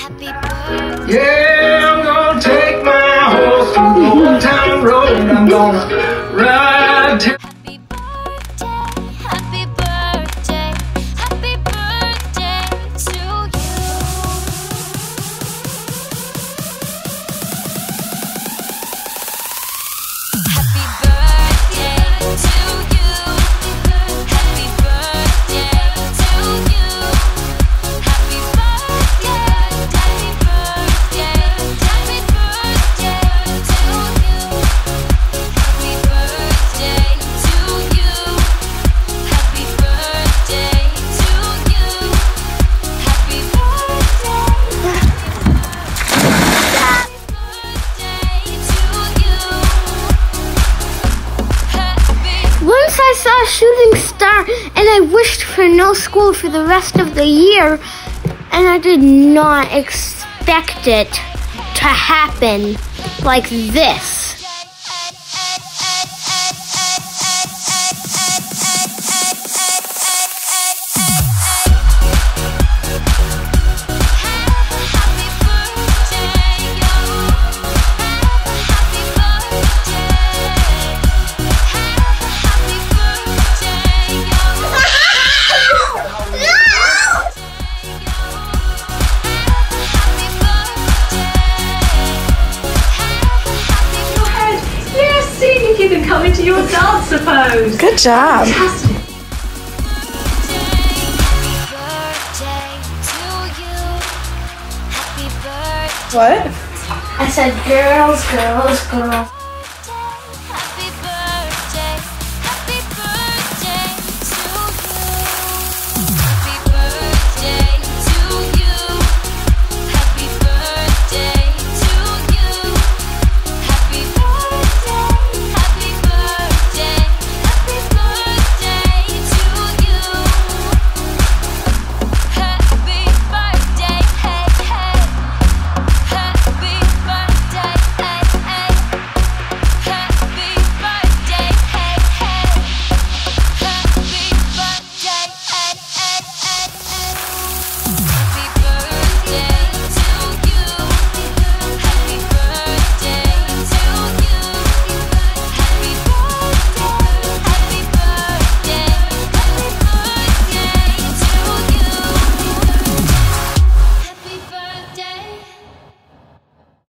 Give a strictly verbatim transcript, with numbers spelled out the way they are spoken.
Yeah, I'm gonna take my horse through the old town road. I'm gonna ride till Once I saw a shooting star and I wished for no school for the rest of the year, and I did not expect it to happen like this. You can come into your dance, suppose. Good job. Fantastic. What? I said girls, girls, girls.